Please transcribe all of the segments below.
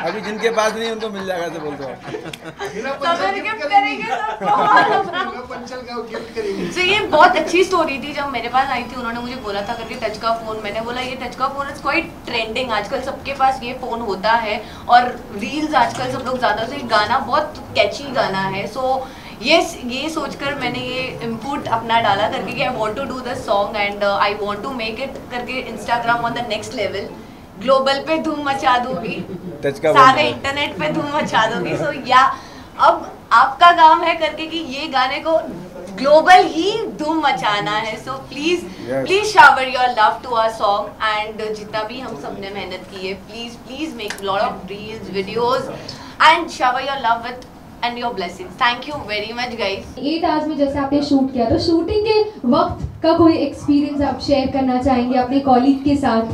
अभी जिनके पास नहीं उनको मिल जाएगा, तो बोल दो। तो ये बहुत अच्छी स्टोरी थी। जब मेरे पास आई थी उन्होंने मुझे बोला था करके टच का फोन, मैंने बोला ये टच का फोन इज क्वाइट ट्रेंडिंग, आजकल सबके पास ये फोन होता है और रील्स आजकल सब लोग ज्यादा से, गाना बहुत कैची गाना है। सो ये सोचकर मैंने ये इनपुट अपना डाला करके कि I want to do this song and I want to make it करके Instagram on the next level, global पे धूम मचा दूंगी, सारे इंटरनेट पे धूम मचा दूंगी। सो या अब आपका काम है करके कि ये गाने को ग्लोबल ही धूम मचाना है। So please shower your love to our song and जितना भी हम सब ने मेहनत की है, please make lot of reels videos and shower your love with and your blessings. Thank you very much guys. 8 hours में जैसे आपने शूट किया, तो शूटिंग के वक्त का कोई एक्सपीरियंस आप शेयर करना चाहेंगे अपने कॉलीग के साथ?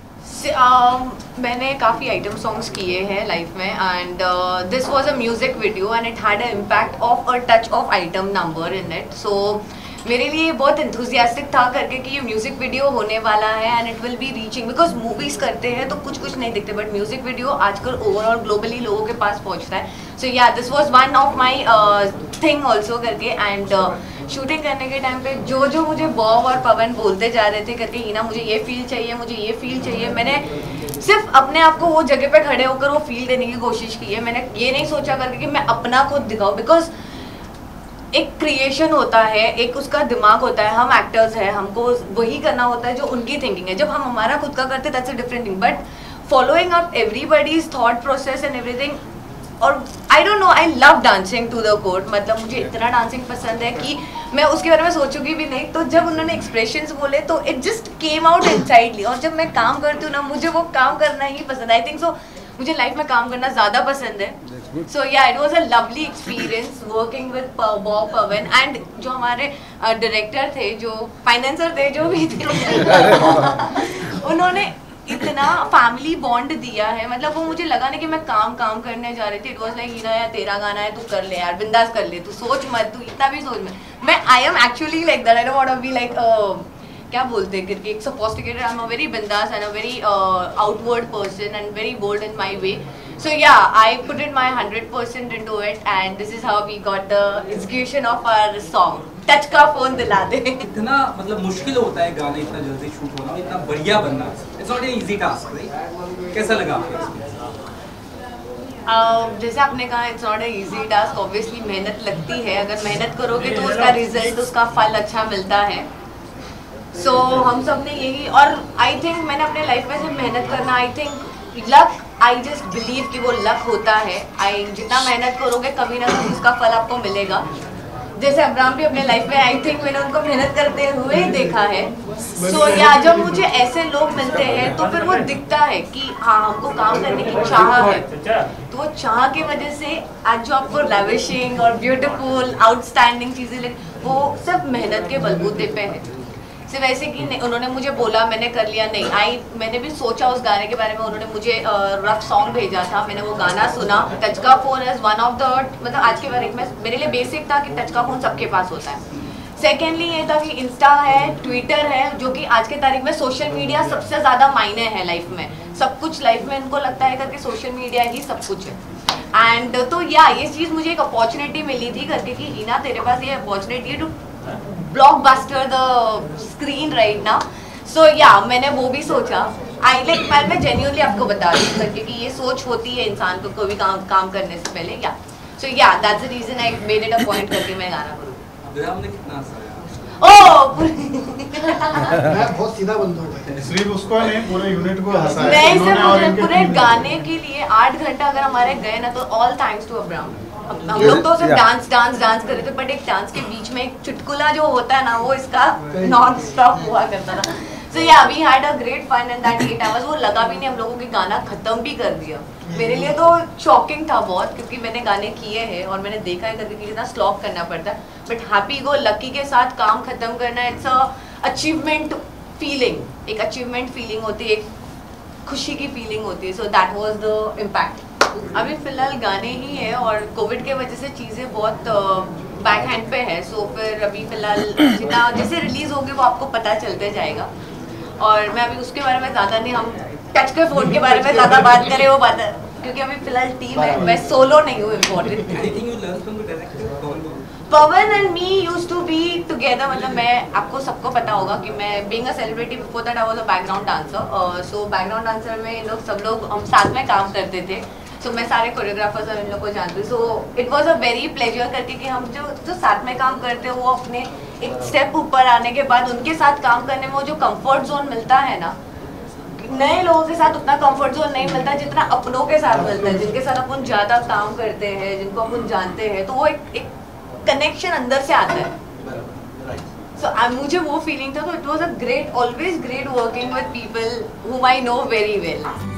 मैंने काफ़ी आइटम सॉन्ग्स किए हैं लाइफ में and this was a music video and it had a impact of a touch of item number in it. So मेरे लिए बहुत एंथुसियास्टिक था करके कि ये म्यूजिक वीडियो होने वाला है and it will be reaching, because movies करते हैं तो कुछ नहीं दिखते, बट म्यूजिक वीडियो आजकल ओवरऑल ग्लोबली लोगों के पास पहुंचता है। So yeah this was one of my thing also करके एंड शूटिंग करने के टाइम पे जो मुझे बॉब और पवन बोलते जा रहे थे करके हिना मुझे ये फील चाहिए, मुझे ये फील चाहिए, मैंने सिर्फ अपने आप को वो जगह पे खड़े होकर वो फील देने की कोशिश की है। मैंने ये नहीं सोचा करके कि मैं अपना खुद दिखाऊं, बिकॉज एक क्रिएशन होता है, एक उसका दिमाग होता है, हम एक्टर्स हैं, हमको वही करना होता है जो उनकी थिंकिंग है। जब हम हमारा खुद का करते that's a different thing, but following up everybody's thought process and everything. और I don't know, I love dancing to the code, मतलब मुझे इतना डांसिंग पसंद है कि मैं उसके बारे में सोचूंगी भी नहीं। तो जब उन्होंने एक्सप्रेशंस बोले तो it just came out insidely, और जब मैं काम करती हूँ ना मुझे वो काम करना ही पसंद है। आई थिंक सो मुझे लाइफ में काम करना ज़्यादा पसंद है। So yeah it was a lovely experience working with Bob Pawan and जो हमारे डायरेक्टर थे, जो फाइनेंसर थे, जो भी थे उन्होंने इतना फैमिली बॉन्ड दिया है। मतलब वो मुझे लगा ना कि मैं काम करने जा रही थी। इट वाज लाइक हिना यार तेरा गाना है, तू कर ले यार, बिंदास कर ले, तू सोच मत, तू इतना भी सोच मत। मैं I am actually like that, I don't want to be like क्या बोलते हैं करके एक sophisticated, I am a very बिंदास and a very outward person and very bold in my way. So yeah, I put in my 100% into it and this is how we got the execution of our song. Touch का phone दिला दे। इतना मतलब मुश्किल होता है गाने इतना जल्दी शूट होना, इतना बढ़िया बनना, it's not an easy task, right? कैसा लगा आपको? जैसे आपने कहा it's not a easy task, obviously मेहनत लगती है, अगर मेहनत करोगे तो उसका रिजल्ट, उसका फल अच्छा मिलता है। सो हम सब ने यही, और आई थिंक मैंने अपने लाइफ में सिर्फ मेहनत करना, I think luck, I just believe कि वो लक होता है। आई जितना मेहनत करोगे कभी ना कभी उसका फल आपको मिलेगा। जैसे अब्राहम भी अपने लाइफ में, आई थिंक मैंने उनको मेहनत करते हुए देखा है। सो या जब मुझे ऐसे लोग मिलते हैं तो फिर वो दिखता है कि हाँ हमको काम करने की चाह है, तो वो चाह की वजह से आज जो आपको लैविशिंग और ब्यूटीफुल आउटस्टैंडिंग चीज़ें वो सिर्फ मेहनत के बलबूते पे है। सिर्फ ऐसे कि उन्होंने मुझे बोला मैंने कर लिया, नहीं। मैंने भी सोचा उस गाने के बारे में, उन्होंने मुझे रफ सॉन्ग भेजा था, मैंने वो गाना सुना। टच का phone is one of the, मतलब आज के बारे में मेरे लिए बेसिक था कि टच का फोन सबके पास होता है। सेकेंडली ये था कि इंस्टा है, ट्विटर है, जो कि आज के तारीख में सोशल मीडिया सबसे ज़्यादा मायने है लाइफ में। सब कुछ लाइफ में इनको लगता है करके सोशल मीडिया ही सब कुछ है। एंड तो या ये चीज़ मुझे एक अपॉर्चुनिटी मिली थी करके कि हिना तेरे पास ये अपॉर्चुनिटी है to blockbuster the screen right now. So yeah, मैंने वो भी सोचा। आई लाइक मैं जेन्युइनली आपको बता रही हूँ क्योंकि ये सोच होती है इंसान को कोई भी काम करने से पहले। Yeah so yeah that's the reason I made it a point करके मैं गाना करूँ। अब्राहम ने कितना हंसाया? ओह मैं बहुत सीधा बंदा हूँ, सिर्फ उसको नहीं पूरे यूनिट को हंसाया। नहीं सिर्फ पूरे गाने के लिए 8 घंटा अगर हमारे गए ना, तो ऑल थैंक्स टू अब्राहम। हम लोग तो सिर्फ डांस कर रहे थे, बट एक डांस के बीच में एक चुटकुला जो होता है ना, वो इसका नॉन स्टॉप हुआ करता था। So yeah we had a great fun in that 8 hours. वो लगा भी नहीं, हम लोगों के गाना खत्म भी कर दिया। मेरे लिए तो शॉकिंग था बहुत, क्योंकि मैंने गाने किए हैं और मैंने देखा है करके कितना स्लॉग करना पड़ता है, बट हैप्पी गो लकी के साथ काम खत्म करना, इट्स अ अचीवमेंट फीलिंग, एक अचीवमेंट फीलिंग होती है, एक खुशी की फीलिंग होती है। So that was the impact. अभी फिलहाल गाने ही है और कोविड के वजह से चीज़ें बहुत बैक हैंड पे है। सो फिर अभी फिलहाल जितना जैसे रिलीज होगी वो आपको पता चलते जाएगा, और मैं अभी उसके बारे में ज़्यादा नहीं, हम टच के फोन के बारे में ज़्यादा बात करें वो बात है। क्योंकि अभी फिलहाल टीम है, मैं सोलो नहीं हूँ important. Anything you learn from the director? Pawan and me used to be together, मतलब मैं, आपको सबको पता होगा कि मैं being a celebrity before that I was a background dancer, so background dancer में इन लोग सब लोग हम साथ में काम करते थे। सो मैं सारे कोरियोग्राफर्स और इन लोग को जानती हूँ, so it was a very pleasure करके कि हम जो साथ में काम करते हैं वो अपने एक स्टेप ऊपर आने के बाद उनके साथ काम करने में वो जो कंफर्ट जोन मिलता है ना, नए लोगों के साथ उतना कंफर्ट जोन नहीं मिलता जितना अपनों के साथ मिलता है, जिनके साथ अपन ज़्यादा काम करते हैं, जिनको अपन जानते हैं, तो वो एक कनेक्शन अंदर से आता है। सो मुझे वो फीलिंग था, तो it was a great, always great working with people whom I know very well.